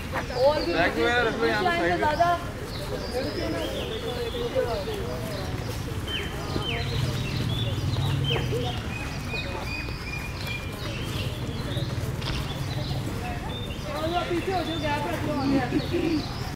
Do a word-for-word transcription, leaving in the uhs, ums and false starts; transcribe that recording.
और भी ज़्यादा पीछे हो जो गैप रख लो आगे।